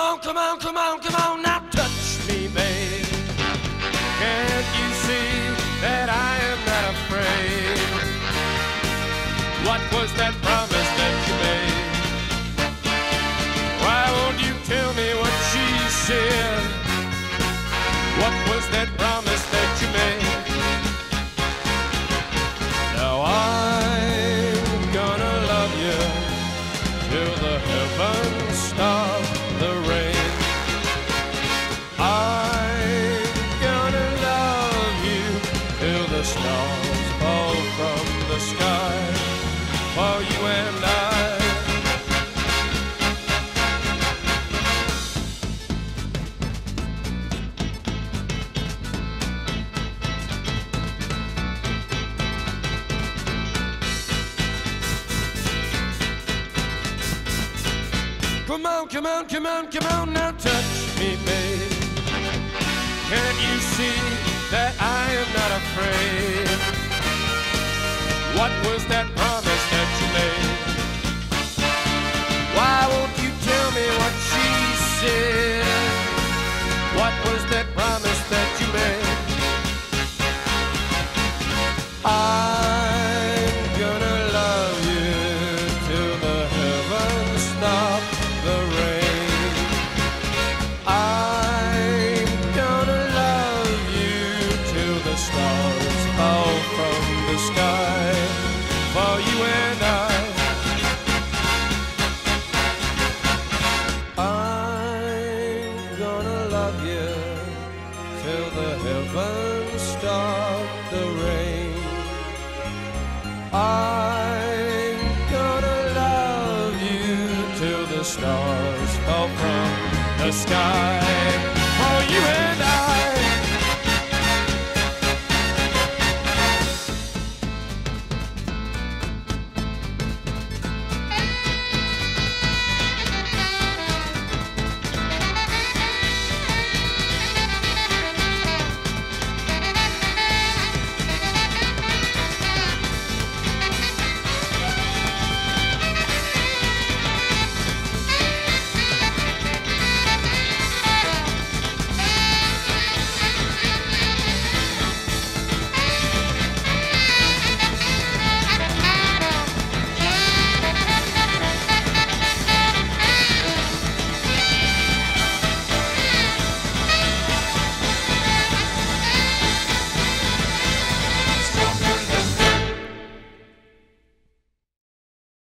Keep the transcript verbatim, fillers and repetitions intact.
on, come on, come on, come on, now touch me, babe. Can't you see that I am not afraid? What was that promise that you made? Why won't you tell me what she said? What was that promise that you made? Now I'm gonna love you till the heavens stop the rain. I'm gonna love you till the stars fall from the sky for you and I. Come on, come on, come on, come on, now touch me, babe. Can't you see that I am not afraid? What was that promise that you made? Why won't you tell me what she said? What was that promise that you made? I'm gonna love you till the heavens stop the rain. I'm gonna love you till the stars fall from the sky for you and I. I'm gonna love you till the heavens stop the rain. I'm gonna love you till the stars fall from the sky for you and